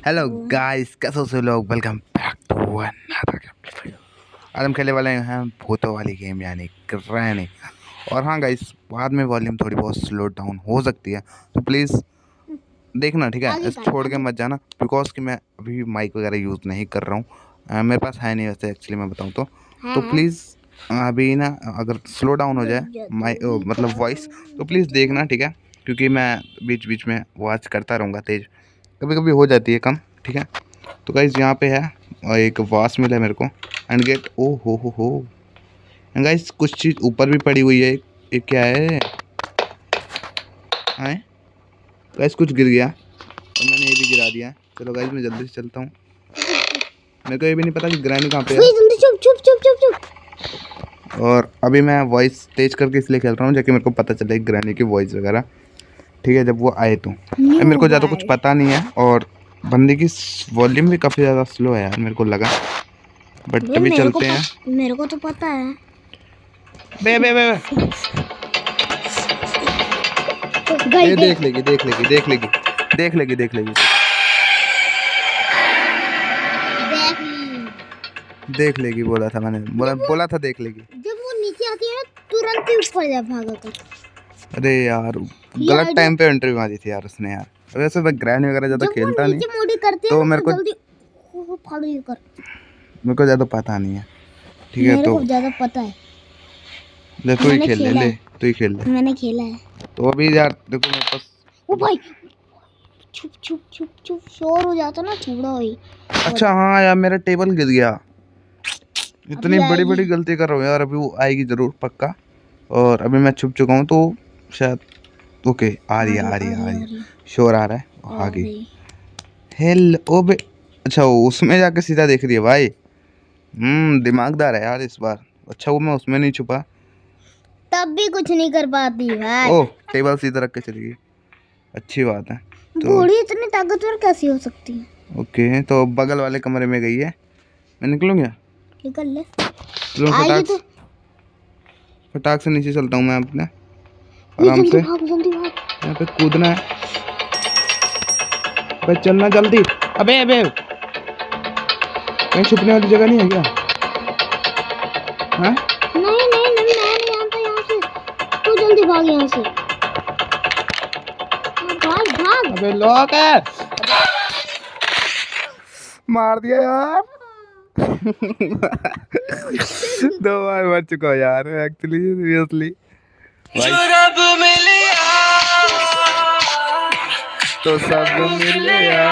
Hello guys, कैसे हो लोग। Welcome back to another game. आज हम खेलने वाले हैं भूतों वाली गेम यानी ग्रैनी। और हाँ गाइस, बाद में वॉल्यूम थोड़ी बहुत स्लो डाउन हो सकती है, तो प्लीज़ देखना, ठीक है। इस छोड़ के मत जाना, बिकॉज कि मैं अभी माइक वगैरह यूज़ नहीं कर रहा हूँ। मेरे पास है नहीं वैसे, एक्चुअली मैं बताऊँ तो प्लीज़ अभी ना अगर स्लो डाउन हो जाए मतलब वॉइस, तो प्लीज़ देखना, ठीक है। क्योंकि मैं बीच बीच में वॉच करता रहूँगा तेज, कभी कभी हो जाती है कम, ठीक है। तो गाइज यहाँ पे है और एक वास मिला है मेरे को एंड गेट। ओ हो गाइज, कुछ चीज़ ऊपर भी पड़ी हुई है। एक क्या है आए गाइज, कुछ गिर गया और मैंने ये भी गिरा दिया है। चलो गाइज, मैं जल्दी से चलता हूँ। मेरे को ये भी नहीं पता कि ग्रैनी कहाँ पे है। जल्दी चुप चुप चुप चुप चुप। और अभी मैं वॉइस तेज करके इसलिए खेल रहा हूँ ताकि मेरे को पता चले ग्रैनी की वॉइस वगैरह, ठीक है, जब वो आए तो। मेरे को ज़्यादा कुछ पता नहीं है और बंदे की वॉल्यूम भी काफ़ी ज़्यादा स्लो है यार, मेरे को लगा। बट अभी चलते हैं। मेरे को तो पता है। बे बे बे, ये देख लेगी देख लेगी देख लेगी देख लेगी देख लेगी देख लेगी। बोला था मैंने, बोला था देख लेगी। जब वो नीचे आती है ना, तुरंत ही ऊपर जा भागा कर। अरे यार, गलत टाइम पे एंट्री मारी थी यार उसने यार। वैसे मैं ग्रैनी वगैरह ज़्यादा खेलता नहीं, तो मेरे को ज़्यादा पता नहीं है, ठीक है। तो ज़्यादा पता है, ले तू ही खेल ले, तू ही खेल ले। मैंने खेला है। तो अभी यार देखो मेरे पास। ओ भाई, चुप चुप चुप चुप, शोर हो जाता ना थोड़ा ही। अच्छा हाँ यार, मेरा टेबल गिर गया। इतनी बड़ी बड़ी गलती कर रहा हूँ यार। अभी वो आएगी जरूर पक्का। और अभी मैं छुप चुका हूँ तो शायद। ओके, आ रही है शोर आ रहा है, आ गई। हेल ओ बे, अच्छा वो उसमें जाके सीधा देख रही है भाई। दिमागदार है यार इस बार। अच्छा वो मैं उसमें नहीं छुपा, तब भी कुछ नहीं कर पाती भाई। ओह, टेबल सीधा रख के चली गई, अच्छी बात है। तो बूढ़ी इतनी ताकतवर कैसी हो सकती है? ओके, तो बगल वाले कमरे में गई है। मैं निकलूँ क्या? निकल ले। चलो फटाक से नीचे चलता हूँ मैं अपने आराम से। जल्दी भाग। यहाँ पे कूदना है भाई, चलना जल्दी। अबे अबे, कहीं छुपने वाली जगह नहीं है क्या? हाँ? नहीं यहाँ से तू जल्दी भाग यहाँ से। भाग। अबे लोग है, मार दिया यार। 2 बार मर चुका हूँ यार एक्चुअली, सीरियसली। तो सब मिल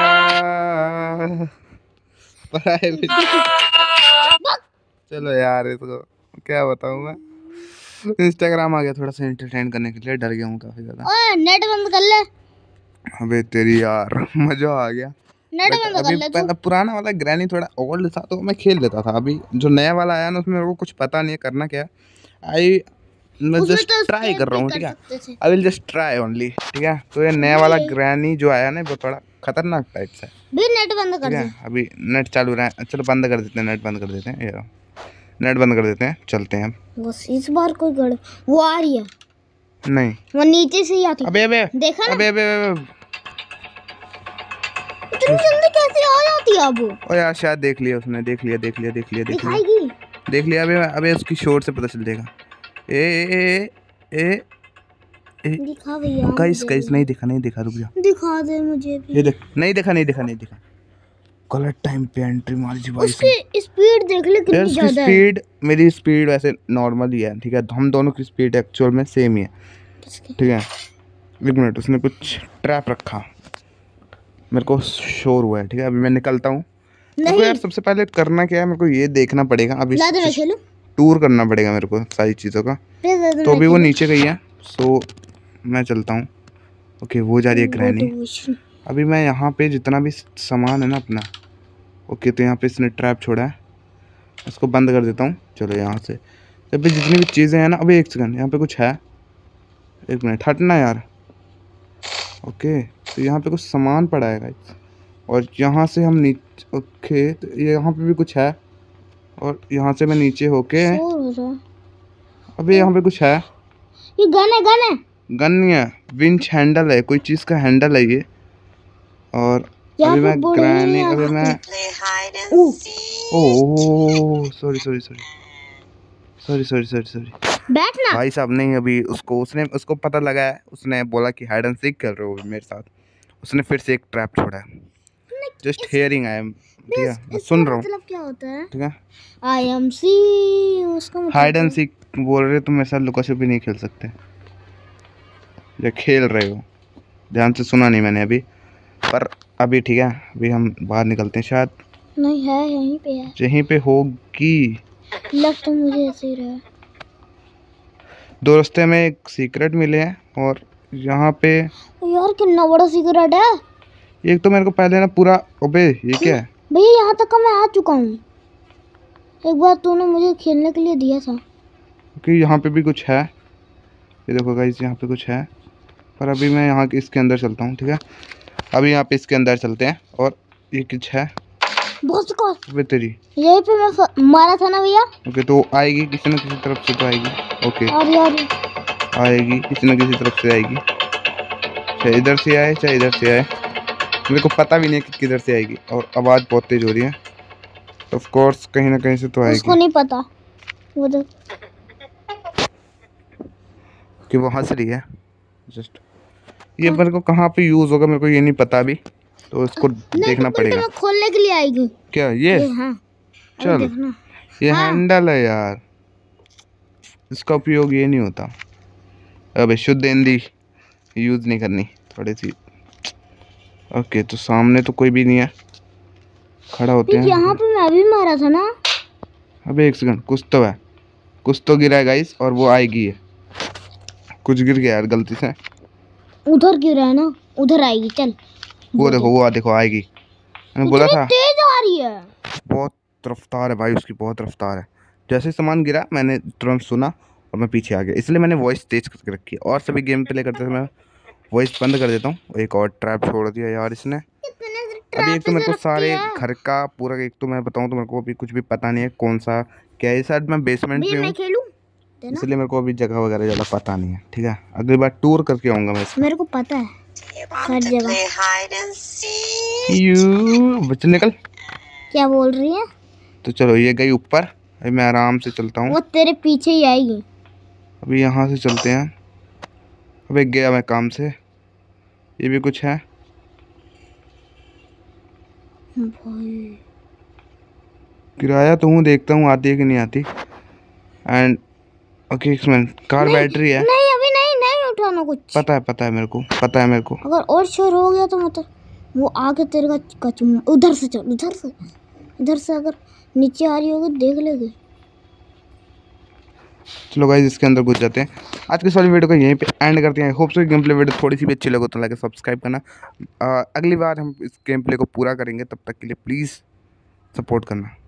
चलो यार, इसको क्या बताऊँ मैं। इंस्टाग्राम आ गया थोड़ा सा एंटरटेन करने के लिए, डर गया हूँ काफी ज्यादा। ओए नेट बंद कर ले। अबे तेरी यार, मजा आ गया। नेट बंद कर ले। पहला पुराना वाला ग्रैनी थोड़ा ओल्ड था तो मैं खेल लेता था। अभी जो नया वाला आया ना, उसमें मेरे को कुछ पता नहीं है करना क्या है। मैं जस्ट ट्राई कर रहा हूँ, ठीक है। I will just try only, ठीक है। तो ये नया वाला ग्रैनी जो आया ना, वो थोड़ा खतरनाक टाइप से भी। नेट बंद कर दे। अभी नेट चालू रहा है, चलो बंद कर देते हैं, नेट बंद कर देते हैं। ये नेट बंद कर देते हैं, चलते हैं। बस इस बार कोई गड़ वो आ रही है। नहीं, वो नीचे से ही आती है। अबे देखा ना? अबे इतनी जल्दी कैसे आ जाती है अब? ओ यार, शायद देख लिया उसने, देख लिया दिखाएगी। देख लिया। अबे उसकी शोर से पता चल जाएगा। ए दिखा भैया। गाइस नहीं दिखा, रुक जा। दिखा दे मुझे भी। ये देख, नहीं दिखा। गलत टाइम पे एंट्री मारी थी भाई। उसकी स्पीड देख ले कितनी ज्यादा है। मेरी स्पीड वैसे नॉर्मल ही है, ठीक है। हम दोनों की स्पीड एक्चुअल में सेम ही है, ठीक है। 1 मिनट, उसने कुछ ट्रैप रखा, मेरे को शोर हुआ है, ठीक है। अभी मैं निकलता हूँ। तो यार सबसे पहले करना क्या है, मेरे को ये देखना पड़ेगा। अभी टूर करना पड़ेगा मेरे को सारी चीज़ों का। तो अभी वो नीचे गई है, सो मैं चलता हूँ। ओके, वो जा रही है ग्रैनी। अभी मैं यहाँ पे जितना भी सामान है ना अपना, ओके, तो यहाँ पे इसने ट्रैप छोड़ा है, इसको बंद कर देता हूँ। चलो यहाँ से अभी जितनी भी चीज़ें हैं ना। अभी 1 सेकंड, यहाँ पे कुछ है, 1 मिनट हटना यार। ओके, तो यहाँ पे कुछ सामान पड़ा है गाइस, और यहाँ से हम नीचे। ओके, तो यहाँ पे भी कुछ है, और यहाँ से मैं नीचे होके। अभी यहाँ पे कुछ है। ये गन है। गन नहीं है, विंच हैंडल है, कोई चीज़ का हैंडल है ये। और यहाँ अभी पे मैं बड़े ग्रैनी हैं। अभी मैं oh, oh sorry sorry sorry sorry sorry sorry sorry बैठना। भाई साहब नहीं, अभी उसको पता लगा है, उसने बोला कि हाइड एंड सीक कर रहे हो मेरे साथ, उसने फिर से एक ट्रैप छोड़ा है। जस्ट हियरिंग आई एम, ठीक है, मैं इसका सुन रहा हूँ, मतलब क्या होता है? ठीक है। आई एम सी, उसका मतलब हाइड क्या एंड है? सीक बोल रहे हो, तुम मेरे साथ लुका छुपी नहीं खेल सकते, ये खेल रहे हो, ध्यान से सुना नहीं मैंने अभी, पर अभी ठीक है, अभी हम बाहर निकलते हैं, शायद नहीं है, यहीं पे है। यहीं पे होगी। लग तो मुझे ऐसे ही रहा है। दो रास्ते में एक सीक्रेट मिले हैं, और यहाँ पे यार कितना बड़ा सिगरेट है। एक तो मेरे को पहले ना पूरा, अबे ये क्या है, भैया यहाँ तक का मैं आ चुका हूँ, एक बार तूने मुझे खेलने के लिए दिया था। कि यहाँ पे भी कुछ है, ये देखो गाइस यहाँ पे कुछ है, पर अभी मैं यहाँ के इसके अंदर चलता हूँ, ठीक है, अभी यहाँ पे इसके अंदर चलते हैं, और ये कुछ है, बहुत को अबे तेरी, यहीं पे मैं मारा था ना भैया। ओके तो आएगी किसी न किसी तरफ से तो आएगी, ओके और यार आएगी किसी न किसी तरफ से आएगी, चाहे इधर से आए चाहे इधर से आए, मेरे को पता भी नहीं कि किधर से आएगी, और आवाज़ बहुत तेज हो रही है, ऑफ कोर्स कहीं ना कहीं से तो उसको आएगी, नहीं पता वो तो। कि वो हंस रही है, जस्ट ये मेरे को कहाँ पे यूज़ होगा मेरे को ये नहीं पता अभी, तो इसको देखना पड़ेगा। मैं खोलने के लिए आएगी क्या ये हाँ, अभी चल देखना। ये हाँ। हैंडल है यार, इसका उपयोग ये नहीं होता, अबे शुद्ध हिंदी यूज़ नहीं करनी थोड़ी सी, ओके तो सामने तो कोई भी नहीं है, खड़ा होते हैं, यहाँ पे मैं अभी मारा था ना। अबे एक सेकंड, कुछ तो गिरा है गाइस, और वो आएगी है, कुछ गिर गया यार गलती से, उधर गिरा है ना, उधर आएगी चल। वो देखो वो देखो आएगी, मैंने बोला था, तेज आ रही है। बहुत रफ्तार है भाई उसकी, बहुत रफ्तार है, जैसे ही सामान गिरा मैंने तुरंत सुना और मैं पीछे आ गया, इसलिए मैंने वॉइस तेज करके रखी है, और सभी गेम प्ले करते समय वॉइस बंद कर देता हूँ। एक और ट्रैप छोड़ दिया यार इसने, अभी एक तो मेरे को सारे घर का पूरा, एक तो मैं बताऊँ तो मेरे को अभी कुछ भी पता नहीं है कौन सा क्या है, शायद मैं बेसमेंट में हूँ, इसलिए मेरे को अभी जगह वगैरह ज़्यादा पता नहीं है, ठीक है, अगली बार टूर करके आऊँगा मैं इसमें। मेरे को पता है हर जगह। बच्चे निकल, क्या बोल रही है? तो चलो ये गई ऊपर, अभी मैं आराम से चलता हूँ, वो तेरे पीछे ही आएगी। अभी यहाँ से चलते हैं, अबे गया मैं काम से, ये भी कुछ है, भाई किराया तो हूँ, देखता हूँ आती है कि नहीं आती, एंड ओके इसमें कार बैटरी है, नहीं अभी नहीं उठाना कुछ। पता है मेरे को, पता है मेरे को, अगर और शोर हो गया तो मतलब वो आके तेरे का कचुम, उधर से चल, इधर से अगर नीचे आ रही होगी देख लेगी। चलो गाइस इसके अंदर घुस जाते हैं, आज के इस वाली वीडियो को यहीं पे एंड करते हैं। Hope so game play video थोड़ी सी भी अच्छी लगे तो लाइक सब्सक्राइब करना, अगली बार हम इस गेम प्ले को पूरा करेंगे, तब तक के लिए प्लीज़ सपोर्ट करना।